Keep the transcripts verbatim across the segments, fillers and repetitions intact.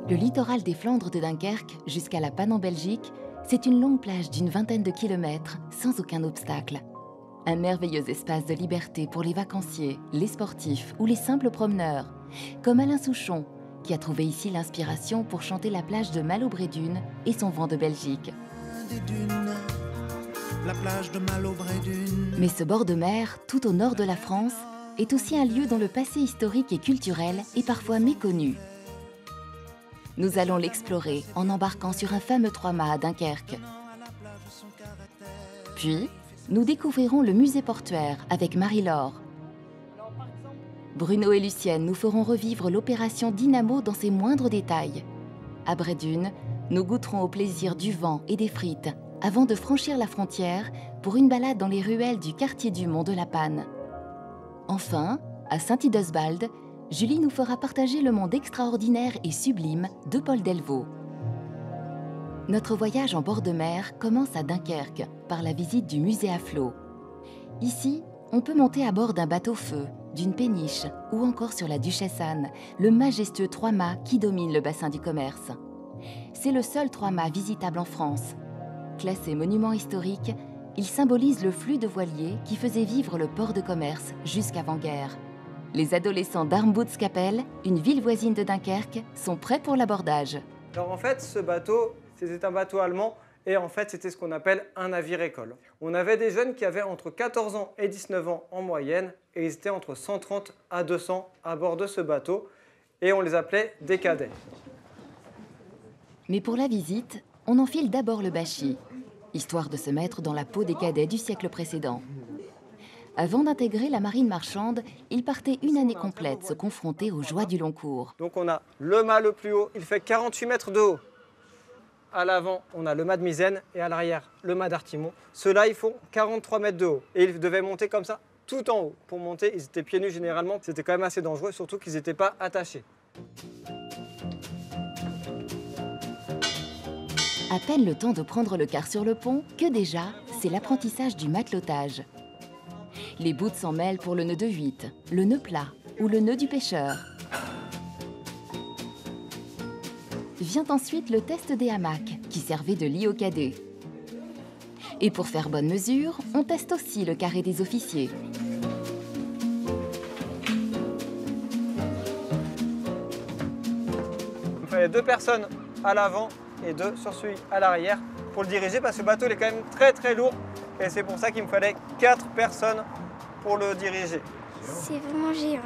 Le littoral des Flandres de Dunkerque, jusqu'à la Panne en Belgique, c'est une longue plage d'une vingtaine de kilomètres, sans aucun obstacle. Un merveilleux espace de liberté pour les vacanciers, les sportifs ou les simples promeneurs, comme Alain Souchon, qui a trouvé ici l'inspiration pour chanter la plage de Malo-Bredune et son vent de Belgique. La plage de Malo-Bredune. Mais ce bord de mer, tout au nord de la France, est aussi un lieu dont le passé historique et culturel est parfois méconnu. Nous allons l'explorer en embarquant sur un fameux trois-mâts à Dunkerque. Puis, nous découvrirons le musée portuaire avec Marie-Laure. Bruno et Lucienne nous feront revivre l'opération Dynamo dans ses moindres détails. À Bredune, nous goûterons au plaisir du vent et des frites avant de franchir la frontière pour une balade dans les ruelles du quartier du Mont de la Panne. Enfin, à Saint-Idesbald, Julie nous fera partager le monde extraordinaire et sublime de Paul Delvaux. Notre voyage en bord de mer commence à Dunkerque par la visite du musée à flot. Ici, on peut monter à bord d'un bateau-feu, d'une péniche ou encore sur la Duchesse Anne, le majestueux trois-mâts qui domine le bassin du commerce. C'est le seul trois-mâts visitable en France. Classé monument historique, il symbolise le flux de voiliers qui faisait vivre le port de commerce jusqu'avant-guerre. Les adolescents d'Armbudskapelle, une ville voisine de Dunkerque, sont prêts pour l'abordage. Alors en fait, ce bateau, c'était un bateau allemand et en fait, c'était ce qu'on appelle un navire-école. On avait des jeunes qui avaient entre quatorze ans et dix-neuf ans en moyenne et ils étaient entre cent trente à deux cents à bord de ce bateau et on les appelait des cadets. Mais pour la visite, on enfile d'abord le bachis, histoire de se mettre dans la peau des cadets du siècle précédent. Avant d'intégrer la marine marchande, ils partaient une année complète se confronter aux joies du long cours. Donc on a le mât le plus haut, il fait quarante-huit mètres de haut. À l'avant, on a le mât de misaine et à l'arrière, le mât d'artimon. Ceux-là, ils font quarante-trois mètres de haut. Et ils devaient monter comme ça, tout en haut. Pour monter, ils étaient pieds nus généralement. C'était quand même assez dangereux, surtout qu'ils n'étaient pas attachés. À peine le temps de prendre le quart sur le pont que déjà, c'est l'apprentissage du matelotage. Les bouts s'en mêlent pour le nœud de huit, le nœud plat ou le nœud du pêcheur. Vient ensuite le test des hamacs, qui servait de lit aux cadets. Et pour faire bonne mesure, on teste aussi le carré des officiers. Il fallait deux personnes à l'avant et deux sur celui à l'arrière pour le diriger parce que le bateau il est quand même très très lourd et c'est pour ça qu'il me fallait quatre personnes pour le diriger. C'est vraiment géant.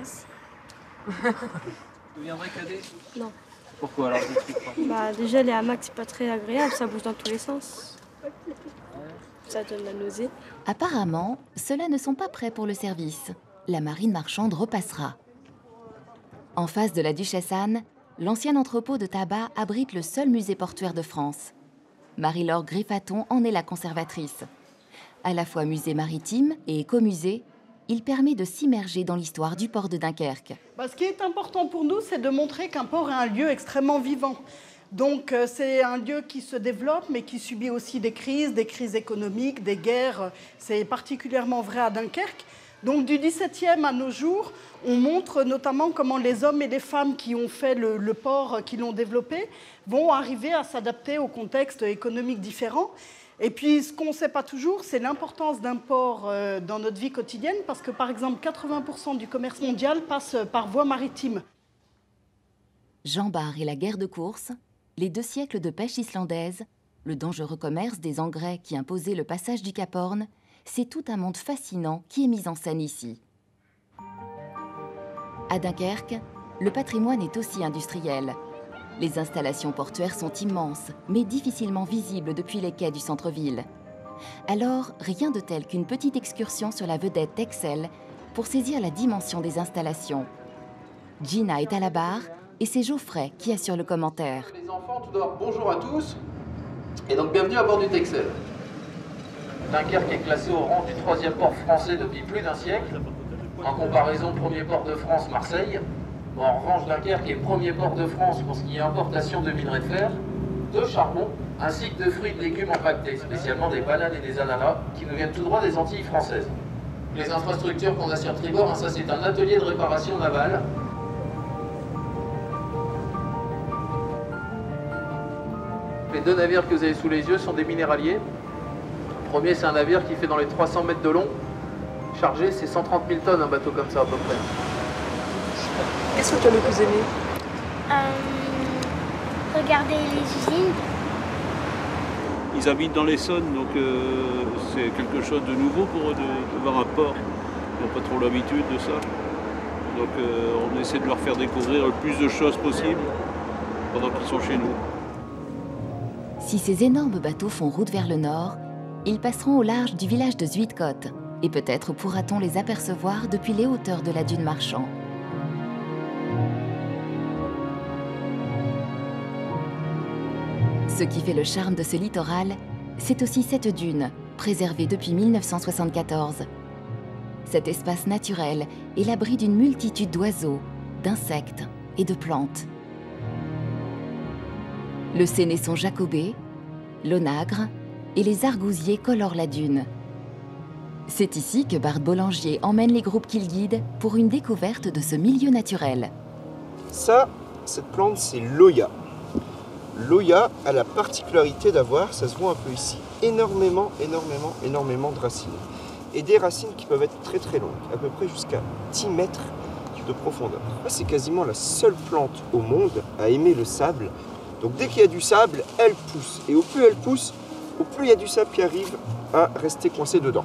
Tu deviendrais cadet? Non. Pourquoi alors? Bah déjà les hamacs c'est pas très agréable, ça bouge dans tous les sens. Ça donne la nausée. Apparemment, ceux-là ne sont pas prêts pour le service. La marine marchande repassera. En face de la Duchesse Anne, l'ancien entrepôt de tabac abrite le seul musée portuaire de France. Marie-Laure Griffaton en est la conservatrice. À la fois musée maritime et écomusée, il permet de s'immerger dans l'histoire du port de Dunkerque. Bah, ce qui est important pour nous, c'est de montrer qu'un port est un lieu extrêmement vivant. Donc euh, c'est un lieu qui se développe, mais qui subit aussi des crises, des crises économiques, des guerres. C'est particulièrement vrai à Dunkerque. Donc du dix-septième à nos jours, on montre notamment comment les hommes et les femmes qui ont fait le, le port, qui l'ont développé, vont arriver à s'adapter au contexte économique différent. Et puis, ce qu'on ne sait pas toujours, c'est l'importance d'un port euh, dans notre vie quotidienne, parce que, par exemple, quatre-vingts pour cent du commerce mondial passe par voie maritime. Jean Bart et la guerre de course, les deux siècles de pêche islandaise, le dangereux commerce des engrais qui imposait le passage du Cap Horn, c'est tout un monde fascinant qui est mis en scène ici. À Dunkerque, le patrimoine est aussi industriel. Les installations portuaires sont immenses, mais difficilement visibles depuis les quais du centre-ville. Alors, rien de tel qu'une petite excursion sur la vedette Texel pour saisir la dimension des installations. Gina est à la barre et c'est Geoffrey qui assure le commentaire. Les enfants, tout d'abord, bonjour à tous et donc bienvenue à bord du Texel. Dunkerque est classé au rang du troisième port français depuis plus d'un siècle. En comparaison, premier port de France, Marseille. Bon, en revanche, Dunkerque est premier port de France pour ce qui est importation de minerais de fer, de charbon, ainsi que de fruits et de légumes empaquetés, spécialement des bananes et des ananas, qui nous viennent tout droit des Antilles françaises. Les infrastructures qu'on a sur tribord, hein, ça c'est un atelier de réparation navale. Les deux navires que vous avez sous les yeux sont des minéraliers. Le premier, c'est un navire qui fait dans les trois cents mètres de long. Chargé, c'est cent trente mille tonnes, un bateau comme ça à peu près. Qu'est-ce que tu as le plus aimé? euh, Regarder les usines. Ils habitent dans l'Essonne, donc euh, c'est quelque chose de nouveau pour eux de, de voir un port. Ils n'ont pas trop l'habitude de ça. Donc euh, on essaie de leur faire découvrir le plus de choses possible pendant qu'ils sont chez nous. Si ces énormes bateaux font route vers le nord, ils passeront au large du village de Zuidcote. Et peut-être pourra-t-on les apercevoir depuis les hauteurs de la dune Marchand. Ce qui fait le charme de ce littoral, c'est aussi cette dune, préservée depuis mille neuf cent soixante-quatorze. Cet espace naturel est l'abri d'une multitude d'oiseaux, d'insectes et de plantes. Le sénesson jacobé, l'onagre et les argousiers colorent la dune. C'est ici que Bart Bollangier emmène les groupes qu'il guide pour une découverte de ce milieu naturel. Ça, cette plante, c'est l'Oya. L'Oya a la particularité d'avoir, ça se voit un peu ici, énormément, énormément, énormément de racines. Et des racines qui peuvent être très très longues, à peu près jusqu'à dix mètres de profondeur. C'est quasiment la seule plante au monde à aimer le sable. Donc dès qu'il y a du sable, elle pousse. Et au plus elle pousse, au plus il y a du sable qui arrive à rester coincé dedans.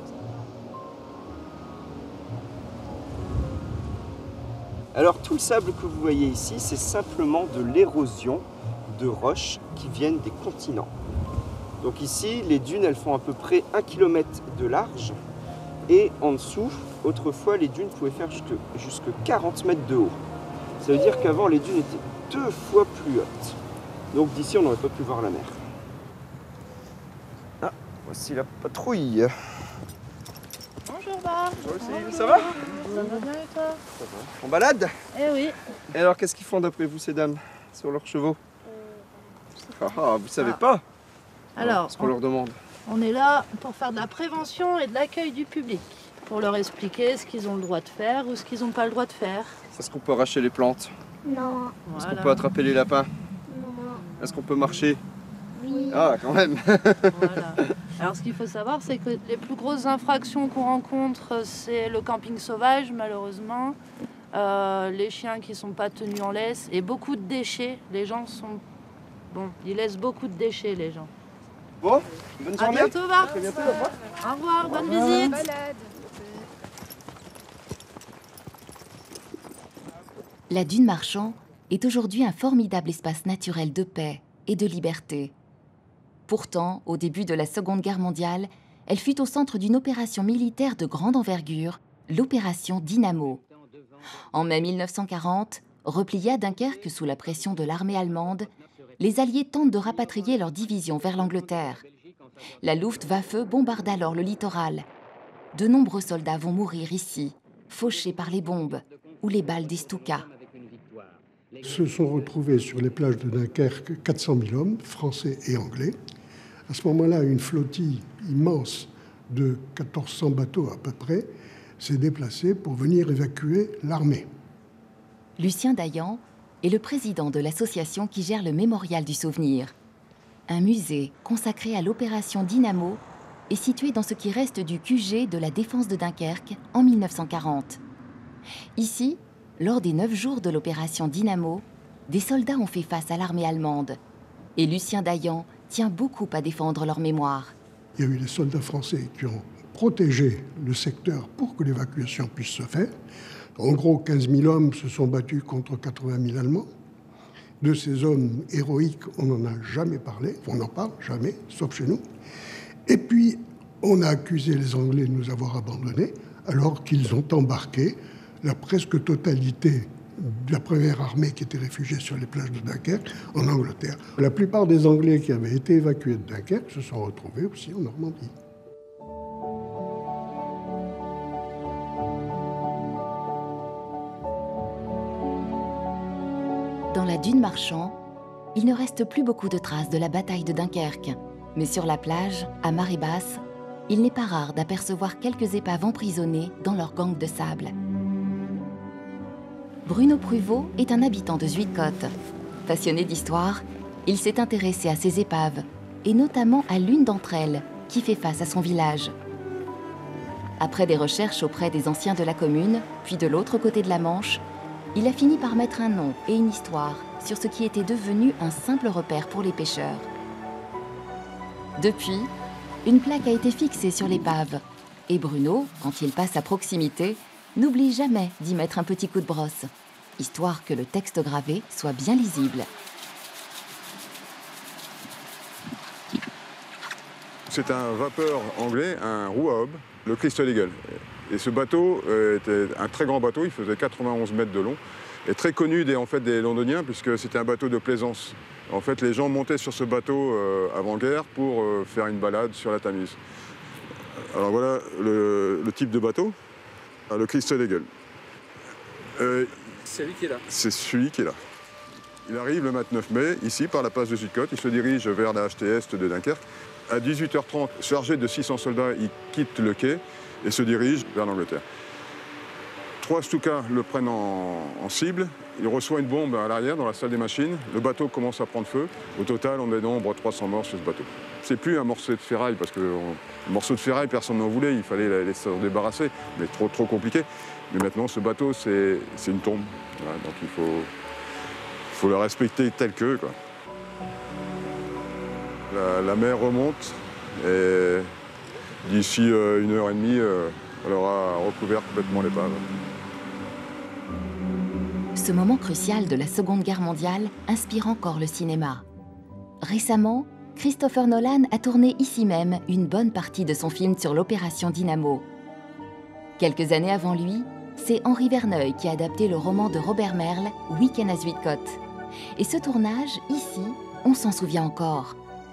Alors tout le sable que vous voyez ici, c'est simplement de l'érosion de roches qui viennent des continents. Donc ici, les dunes, elles font à peu près un kilomètre de large. Et en dessous, autrefois, les dunes pouvaient faire jusque, jusque quarante mètres de haut. Ça veut dire qu'avant, les dunes étaient deux fois plus hautes. Donc d'ici, on n'aurait pas pu voir la mer. Ah, voici la patrouille. Bonjour Bart. Bonjour aussi, ça va? Ça va bien et toi? Ça va. En balade? Eh oui. Et alors, qu'est-ce qu'ils font d'après vous, ces dames, sur leurs chevaux? Ah, ah, vous savez pas? Alors, ce qu'on leur demande. On est là pour faire de la prévention et de l'accueil du public, pour leur expliquer ce qu'ils ont le droit de faire ou ce qu'ils n'ont pas le droit de faire. Est-ce qu'on peut arracher les plantes? Non. Est-ce Voilà. qu'on peut attraper les lapins? Non. Est-ce qu'on peut marcher? Oui. Ah, quand même. Voilà. Alors ce qu'il faut savoir, c'est que les plus grosses infractions qu'on rencontre, c'est le camping sauvage, malheureusement, euh, les chiens qui ne sont pas tenus en laisse et beaucoup de déchets. Les gens sont... Bon, ils laissent beaucoup de déchets, les gens. Bon, bonne À journée. bientôt, Bart. À bientôt. Au revoir, bonne visite. La dune Marchand est aujourd'hui un formidable espace naturel de paix et de liberté. Pourtant, au début de la Seconde Guerre mondiale, elle fut au centre d'une opération militaire de grande envergure, l'opération Dynamo. En mai mille neuf cent quarante, repliés à Dunkerque sous la pression de l'armée allemande, les Alliés tentent de rapatrier leur division vers l'Angleterre. La Luftwaffe bombarde alors le littoral. De nombreux soldats vont mourir ici, fauchés par les bombes ou les balles des Stuka. Se sont retrouvés sur les plages de Dunkerque quatre cent mille hommes, français et anglais. À ce moment-là, une flottille immense de mille quatre cents bateaux à peu près s'est déplacée pour venir évacuer l'armée. Lucien Dayan est le président de l'association qui gère le Mémorial du Souvenir. Un musée consacré à l'opération Dynamo est situé dans ce qui reste du Q G de la défense de Dunkerque en mille neuf cent quarante. Ici, lors des neuf jours de l'opération Dynamo, des soldats ont fait face à l'armée allemande. Et Lucien Dayan tient beaucoup à défendre leur mémoire. Il y a eu des soldats français qui ont protégé le secteur pour que l'évacuation puisse se faire. En gros, quinze mille hommes se sont battus contre quatre-vingt mille Allemands. De ces hommes héroïques, on n'en a jamais parlé. On n'en parle jamais, sauf chez nous. Et puis, on a accusé les Anglais de nous avoir abandonnés, alors qu'ils ont embarqué la presque totalité de la première armée qui était réfugiée sur les plages de Dunkerque en Angleterre. La plupart des Anglais qui avaient été évacués de Dunkerque se sont retrouvés aussi en Normandie. Dans la dune Marchand, il ne reste plus beaucoup de traces de la bataille de Dunkerque. Mais sur la plage, à marée basse, il n'est pas rare d'apercevoir quelques épaves emprisonnées dans leur gangue de sable. Bruno Pruvot est un habitant de Zuidcote. Passionné d'histoire, Il s'est intéressé à ces épaves, et notamment à l'une d'entre elles, qui fait face à son village. Après des recherches auprès des anciens de la commune, puis de l'autre côté de la Manche, il a fini par mettre un nom et une histoire sur ce qui était devenu un simple repère pour les pêcheurs. Depuis, une plaque a été fixée sur l'épave, et Bruno, quand il passe à proximité, n'oublie jamais d'y mettre un petit coup de brosse, histoire que le texte gravé soit bien lisible. C'est un vapeur anglais, un roue à hob, le Crystal Eagle. Et ce bateau était un très grand bateau, il faisait quatre-vingt-onze mètres de long, et très connu des, en fait, des Londoniens, puisque c'était un bateau de plaisance. En fait, les gens montaient sur ce bateau euh, avant-guerre pour euh, faire une balade sur la Tamise. Alors voilà le, le type de bateau, le Crystal Eagle. Euh, c'est lui qui est là. C'est celui qui est là. Il arrive le vingt-neuf mai, ici, par la passe de Sud-Côte. Il se dirige vers la H T Est de Dunkerque. À dix-huit heures trente, chargé de six cents soldats, il quitte le quai et se dirige vers l'Angleterre. Trois Stukas le prennent en, en cible. Il reçoit une bombe à l'arrière, dans la salle des machines. Le bateau commence à prendre feu. Au total, on est nombre trois cents morts sur ce bateau. C'est plus un morceau de ferraille, parce que on, un morceau de ferraille, personne n'en voulait. Il fallait les s'en débarrasser, mais trop, trop compliqué. Mais maintenant, ce bateau, c'est une tombe. Voilà, donc il faut, faut le respecter tel que, quoi. La, la mer remonte et d'ici euh, une heure et demie, euh, elle aura recouvert complètement l'épave. Ce moment crucial de la Seconde Guerre mondiale inspire encore le cinéma. Récemment, Christopher Nolan a tourné ici même une bonne partie de son film sur l'opération Dynamo. Quelques années avant lui, c'est Henri Verneuil qui a adapté le roman de Robert Merle, Week-end à Zuidcote. Et ce tournage, ici, on s'en souvient encore.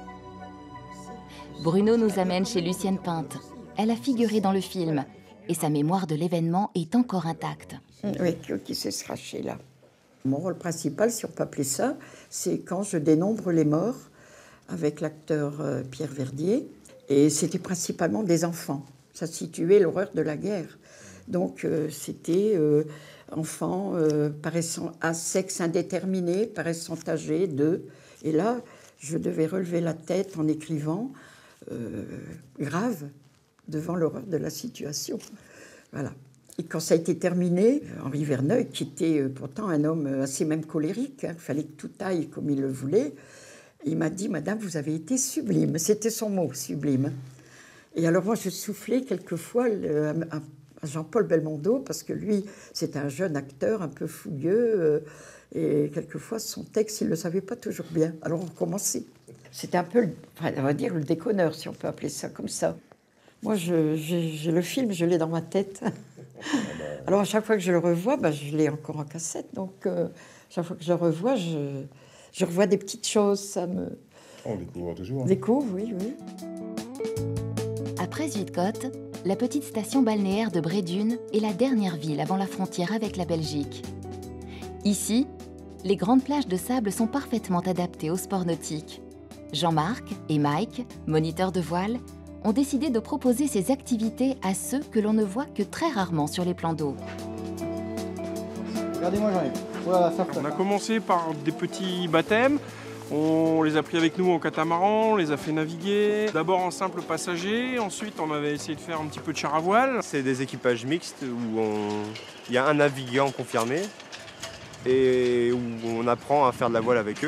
Bruno nous amène chez Lucienne Pinte. Elle a figuré dans le film et sa mémoire de l'événement est encore intacte. Oui, qui s'est craché là. Mon rôle principal, si on peut appeler ça, c'est quand je dénombre les morts avec l'acteur Pierre Verdier. Et c'était principalement des enfants. Ça situait l'horreur de la guerre. Donc euh, c'était euh, enfants euh, paraissant à sexe indéterminé, paraissant âgés de... Et là, je devais relever la tête en écrivant euh, grave devant l'horreur de la situation. Voilà. Et quand ça a été terminé, Henri Verneuil, qui était pourtant un homme assez même colérique, hein, il fallait que tout aille comme il le voulait, il m'a dit « Madame, vous avez été sublime ». C'était son mot, sublime. Et alors moi, je soufflais quelquefois le, à, à Jean-Paul Belmondo, parce que lui, c'est un jeune acteur un peu fougueux, euh, et quelquefois, son texte, il ne le savait pas toujours bien. Alors on recommençait. C'était un peu, enfin, on va dire, le déconneur, si on peut appeler ça comme ça. Moi, je, je, je le filme, je l'ai dans ma tête. Alors, à chaque fois que je le revois, bah, je l'ai encore en cassette. Donc, euh, chaque fois que je le revois, je, je revois des petites choses. Ça me... On découvre toujours. Hein. Découvre, oui, oui. Après Zuidcote, la petite station balnéaire de Bredune est la dernière ville avant la frontière avec la Belgique. Ici, les grandes plages de sable sont parfaitement adaptées au sport nautique. Jean-Marc et Mike, moniteurs de voile, ont décidé de proposer ces activités à ceux que l'on ne voit que très rarement sur les plans d'eau. Regardez-moi, Jean-Yves. Voilà, ça on a commencé par des petits baptêmes. On les a pris avec nous en catamaran, on les a fait naviguer. D'abord en simple passager, ensuite on avait essayé de faire un petit peu de char à voile. C'est des équipages mixtes où on... il y a un navigant confirmé et où on apprend à faire de la voile avec eux.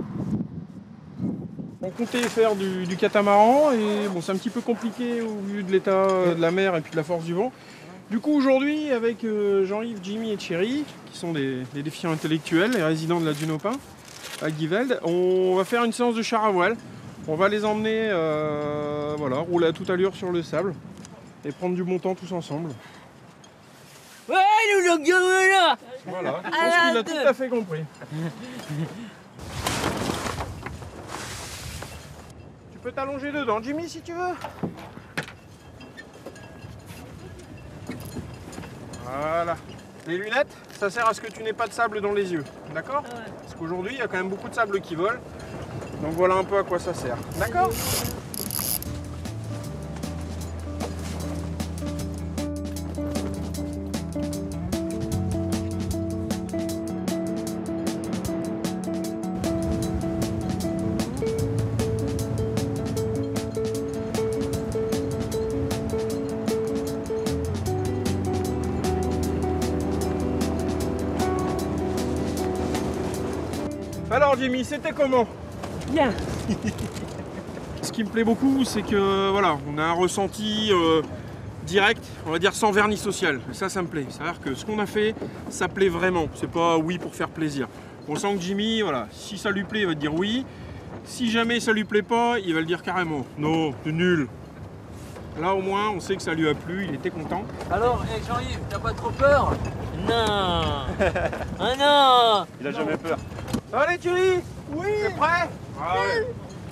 On comptait faire du, du catamaran et bon, c'est un petit peu compliqué au vu de l'état de la mer et puis de la force du vent. Du coup aujourd'hui avec euh, Jean-Yves, Jimmy et Thierry, qui sont des, des défiants intellectuels, les résidents de la Dune au Pin, à Givelde, on va faire une séance de char à voile. On va les emmener euh, voilà, rouler à toute allure sur le sable et prendre du bon temps tous ensemble. Ouais, nous le gueule là. Voilà, je pense qu'il a tout à fait compris. Tu peux t'allonger dedans, Jimmy, si tu veux. Voilà. Les lunettes, ça sert à ce que tu n'aies pas de sable dans les yeux, d'accord? Ouais. Parce qu'aujourd'hui, il y a quand même beaucoup de sable qui vole. Donc voilà un peu à quoi ça sert, d'accord? Alors Jimmy, c'était comment? Bien. Ce qui me plaît beaucoup, c'est que voilà, on a un ressenti euh, direct, on va dire sans vernis social. Et ça, ça me plaît. C'est-à-dire que ce qu'on a fait, ça plaît vraiment. C'est pas oui pour faire plaisir. On sent que Jimmy, voilà, si ça lui plaît, il va te dire oui. Si jamais ça lui plaît pas, il va le dire carrément. Non, c'est nul. Là au moins, on sait que ça lui a plu, il était content. Alors, hey, Jean-Yves, t'as pas trop peur? Non. Ah non. Il a jamais peur. Ça va les Thierry? Oui. T'es prêt? Ah ouais.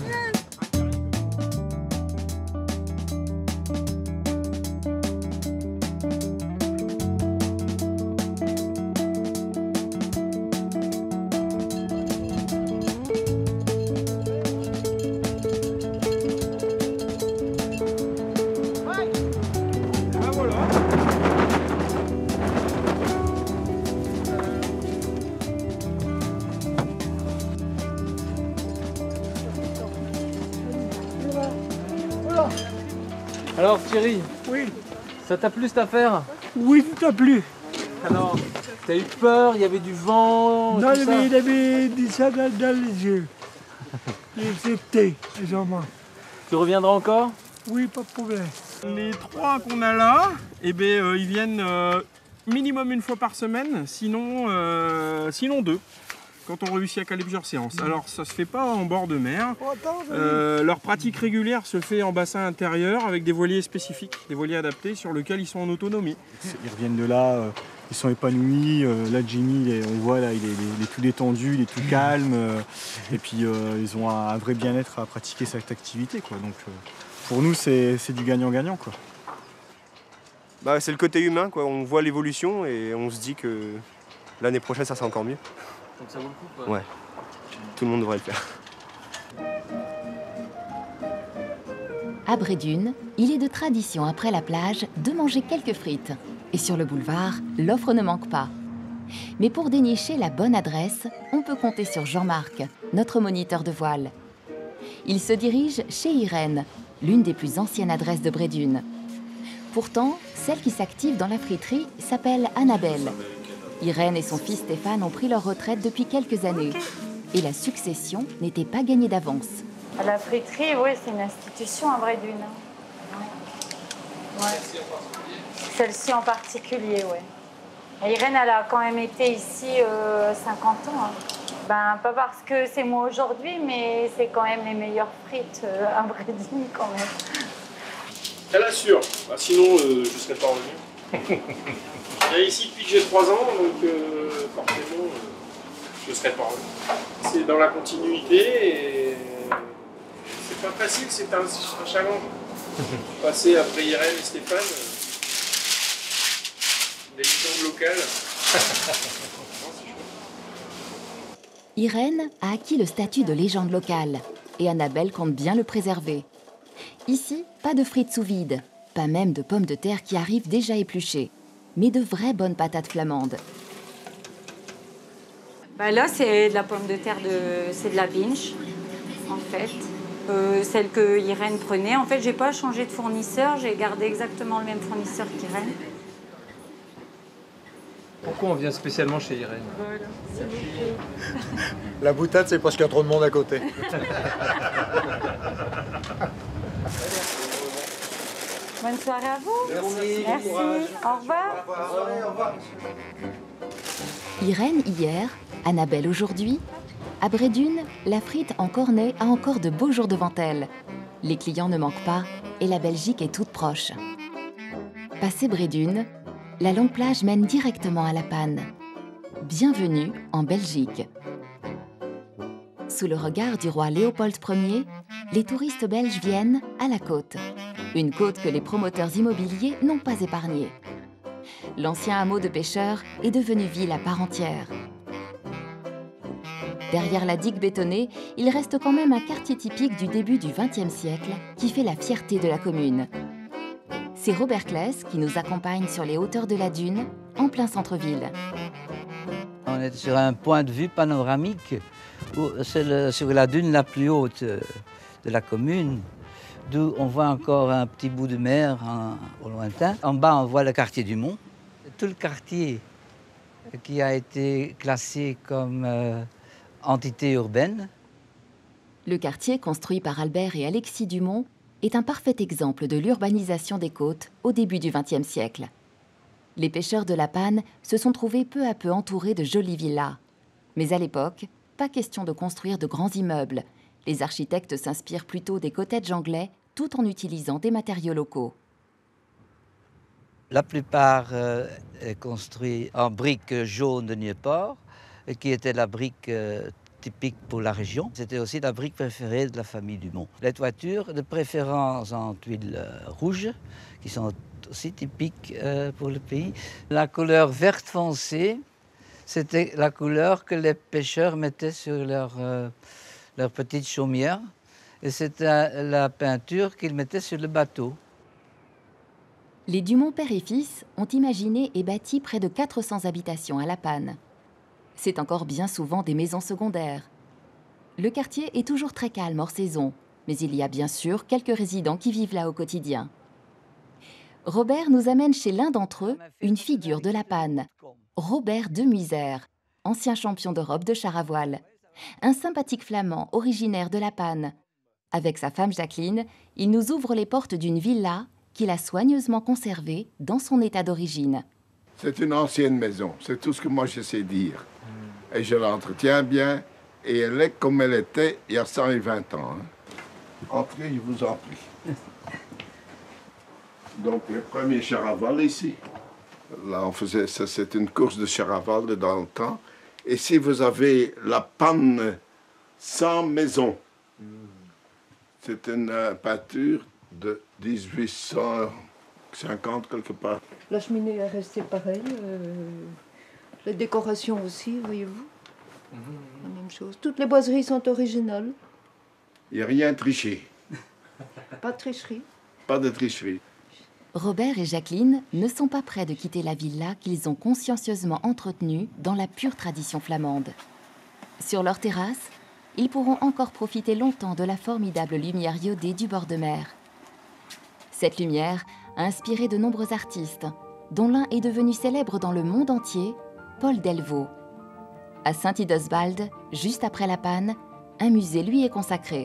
Alors Thierry, oui. Ça t'a plu cette affaire? Oui, tout a plu. Alors, t'as eu peur, il y avait du vent? Non, tout il ça. avait, il avait dit ça dans, dans les yeux. Il acceptait, les hommes. Tu reviendras encore? Oui, pas de problème. Les trois qu'on a là, eh ben, euh, ils viennent euh, minimum une fois par semaine, sinon, euh, sinon deux, quand on réussit à caler plusieurs séances. Alors ça se fait pas en bord de mer. Euh, leur pratique régulière se fait en bassin intérieur avec des voiliers spécifiques, des voiliers adaptés sur lesquels ils sont en autonomie. Ils reviennent de là, euh, ils sont épanouis. Euh, là, Jimmy, il est- on voit, là, il est, il est- il est tout détendu, il est tout calme. euh, et puis, euh, ils ont un, un vrai bien-être à pratiquer cette activité, quoi. Donc, euh, pour nous, c'est c'est du gagnant-gagnant, quoi. Bah, c'est le côté humain, quoi. On voit l'évolution et on se dit que l'année prochaine, ça sera encore mieux. Donc ça vaut le coup, quoi. Ouais, tout le monde devrait le faire. À Brédune, il est de tradition après la plage de manger quelques frites. Et sur le boulevard, l'offre ne manque pas. Mais pour dénicher la bonne adresse, on peut compter sur Jean-Marc, notre moniteur de voile. Il se dirige chez Irène, l'une des plus anciennes adresses de Brédune. Pourtant, celle qui s'active dans la friterie s'appelle Annabelle. Irène et son fils Stéphane ont pris leur retraite depuis quelques années. Et la succession n'était pas gagnée d'avance. La friterie, oui, c'est une institution à Brédune. Ouais. Celle-ci en particulier, oui. Et Irène, elle a quand même été ici euh, cinquante ans. Hein. Ben, pas parce que c'est moi aujourd'hui, mais c'est quand même les meilleures frites euh, à Brédune quand même. Elle assure, bah, sinon euh, je ne serais pas revenu. Je viens ici depuis que j'ai trois ans, donc euh, forcément euh, je ne serais pas revenu. C'est dans la continuité et c'est pas facile, c'est un, un challenge. Passer après Irène et Stéphane, euh, des légendes locales. Irène a acquis le statut de légende locale et Annabelle compte bien le préserver. Ici, pas de frites sous vide, pas même de pommes de terre qui arrivent déjà épluchées, mais de vraies bonnes patates flamandes. Ben là, c'est de la pomme de terre, de... c'est de la binge, en fait. Euh, celle que Irène prenait. En fait, j'ai pas changé de fournisseur, j'ai gardé exactement le même fournisseur qu'Irène. Pourquoi on vient spécialement chez Irène? Voilà, c'est beaucoup. La boutade, c'est parce qu'il y a trop de monde à côté. Bonne soirée à vous. Merci. Merci. Au revoir. Au revoir. Irène hier, Annabelle aujourd'hui. À Brédune, la frite en cornet a encore de beaux jours devant elle. Les clients ne manquent pas et la Belgique est toute proche. Passé Brédune, la longue plage mène directement à La Panne. Bienvenue en Belgique. Sous le regard du roi Léopold Ier, les touristes belges viennent à la côte. Une côte que les promoteurs immobiliers n'ont pas épargnée. L'ancien hameau de pêcheurs est devenu ville à part entière. Derrière la digue bétonnée, il reste quand même un quartier typique du début du vingtième siècle qui fait la fierté de la commune. C'est Robert Claes qui nous accompagne sur les hauteurs de la dune, en plein centre-ville. On est sur un point de vue panoramique, c'est le, sur la dune la plus haute de la commune, d'où on voit encore un petit bout de mer en, au lointain. En bas, on voit le quartier du Mont. Tout le quartier qui a été classé comme euh, entité urbaine. Le quartier, construit par Albert et Alexis Dumont, est un parfait exemple de l'urbanisation des côtes au début du vingtième siècle. Les pêcheurs de la Panne se sont trouvés peu à peu entourés de jolies villas. Mais à l'époque, pas question de construire de grands immeubles. Les architectes s'inspirent plutôt des cottages anglais tout en utilisant des matériaux locaux. La plupart euh, est construit en briques jaunes de Nieuport, qui était la brique euh, typique pour la région. C'était aussi la brique préférée de la famille Dumont. Les toitures, de préférence en tuiles euh, rouges, qui sont aussi typiques euh, pour le pays. La couleur verte foncée, c'était la couleur que les pêcheurs mettaient sur leur, euh, leur petite chaumière. Et c'était la peinture qu'ils mettaient sur le bateau. Les Dumont père et fils ont imaginé et bâti près de quatre cents habitations à La Panne. C'est encore bien souvent des maisons secondaires. Le quartier est toujours très calme hors saison, mais il y a bien sûr quelques résidents qui vivent là au quotidien. Robert nous amène chez l'un d'entre eux une figure de La Panne, Robert de Muisère, ancien champion d'Europe de char à voile. Un sympathique flamand originaire de La Panne. Avec sa femme Jacqueline, il nous ouvre les portes d'une villa qu'il a soigneusement conservée dans son état d'origine. C'est une ancienne maison, c'est tout ce que moi je sais dire. Et je l'entretiens bien, et elle est comme elle était il y a cent vingt ans. Hein. Entrez, je vous en prie. Donc le premier char à voile ici. Là, on faisait ça, c'est une course de char à voile dans le temps. Et si vous avez La Panne sans maison, c'est une euh, peinture de dix-huit cent cinquante quelque part. La cheminée est restée pareille. Euh, les décorations aussi, voyez-vous. Mmh. La même chose. Toutes les boiseries sont originales. Il n'y a rien triché. Pas de tricherie. Pas de tricherie. Robert et Jacqueline ne sont pas prêts de quitter la villa qu'ils ont consciencieusement entretenue dans la pure tradition flamande. Sur leur terrasse, ils pourront encore profiter longtemps de la formidable lumière iodée du bord de mer. Cette lumière a inspiré de nombreux artistes, dont l'un est devenu célèbre dans le monde entier, Paul Delvaux. À Saint-Idoswald, juste après La Panne, un musée lui est consacré.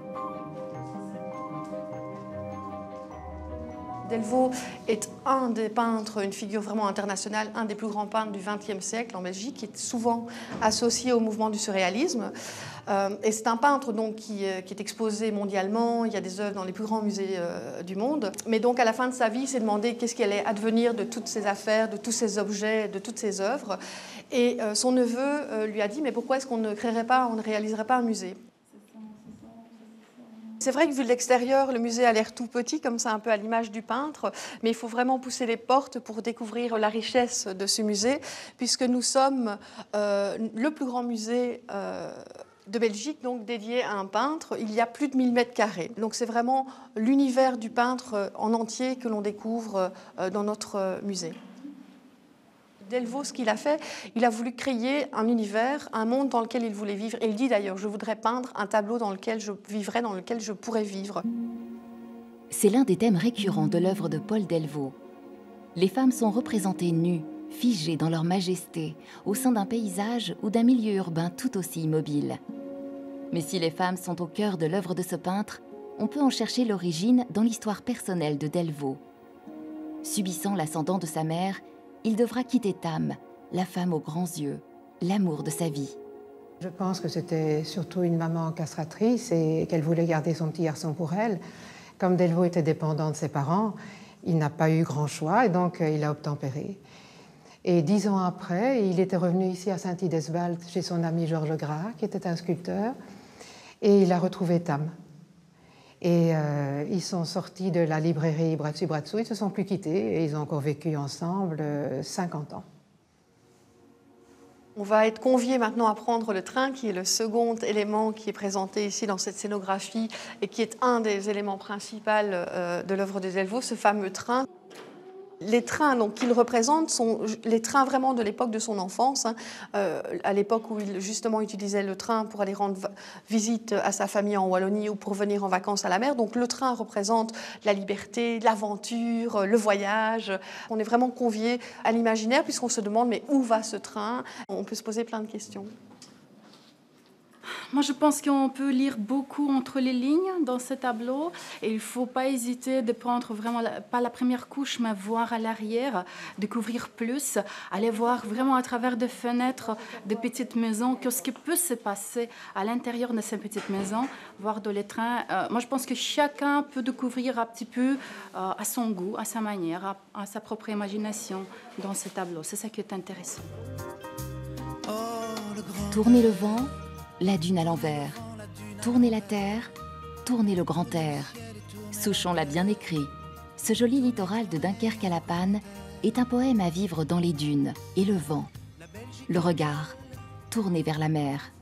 Delvaux est un des peintres, une figure vraiment internationale, un des plus grands peintres du vingtième siècle en Belgique, qui est souvent associé au mouvement du surréalisme. Euh, et c'est un peintre donc, qui, euh, qui est exposé mondialement, il y a des œuvres dans les plus grands musées euh, du monde. Mais donc à la fin de sa vie, il s'est demandé qu'est-ce qui allait advenir de toutes ces affaires, de tous ces objets, de toutes ces œuvres. Et euh, son neveu euh, lui a dit, mais pourquoi est-ce qu'on ne créerait pas, on ne réaliserait pas un musée ? C'est vrai que vu de l'extérieur, le musée a l'air tout petit, comme ça, un peu à l'image du peintre, mais il faut vraiment pousser les portes pour découvrir la richesse de ce musée, puisque nous sommes euh, le plus grand musée euh, de Belgique, donc dédié à un peintre. Il y a plus de mille mètres carrés. Donc c'est vraiment l'univers du peintre en entier que l'on découvre euh, dans notre musée. Delvaux, ce qu'il a fait, il a voulu créer un univers, un monde dans lequel il voulait vivre. Et il dit d'ailleurs, je voudrais peindre un tableau dans lequel je vivrais, dans lequel je pourrais vivre. C'est l'un des thèmes récurrents de l'œuvre de Paul Delvaux. Les femmes sont représentées nues, figées dans leur majesté, au sein d'un paysage ou d'un milieu urbain tout aussi immobile. Mais si les femmes sont au cœur de l'œuvre de ce peintre, on peut en chercher l'origine dans l'histoire personnelle de Delvaux. Subissant l'ascendant de sa mère, il devra quitter Tam, la femme aux grands yeux, l'amour de sa vie. Je pense que c'était surtout une maman castratrice et qu'elle voulait garder son petit garçon pour elle. Comme Delvaux était dépendant de ses parents, il n'a pas eu grand choix et donc il a obtempéré. Et dix ans après, il était revenu ici à Saint-Idoswald chez son ami Georges Gras, qui était un sculpteur, et il a retrouvé Tam. Et euh, ils sont sortis de la librairie Bratsu Bratsu, ils ne se sont plus quittés et ils ont encore vécu ensemble euh, cinquante ans. On va être conviés maintenant à prendre le train, qui est le second élément qui est présenté ici dans cette scénographie et qui est un des éléments principaux euh, de l'œuvre de Delvaux, ce fameux train. Les trains qu'il représente sont les trains vraiment de l'époque de son enfance, hein, euh, à l'époque où il justement utilisait le train pour aller rendre visite à sa famille en Wallonie ou pour venir en vacances à la mer. Donc le train représente la liberté, l'aventure, le voyage. On est vraiment conviés à l'imaginaire puisqu'on se demande mais où va ce train ? On peut se poser plein de questions. Moi, je pense qu'on peut lire beaucoup entre les lignes dans ce tableau. Et il ne faut pas hésiter de prendre vraiment, la, pas la première couche, mais voir à l'arrière, découvrir plus, aller voir vraiment à travers des fenêtres de petites maisons, qu'est-ce qui peut se passer à l'intérieur de ces petites maisons, voir dans les trains. Euh, moi, je pense que chacun peut découvrir un petit peu euh, à son goût, à sa manière, à, à sa propre imagination dans ce tableau. C'est ça qui est intéressant. Tournez le vent, la dune à l'envers. Tournez la terre, tournez le grand air. Souchon l'a bien écrit. Ce joli littoral de Dunkerque à La Panne est un poème à vivre dans les dunes et le vent. Le regard tourné vers la mer.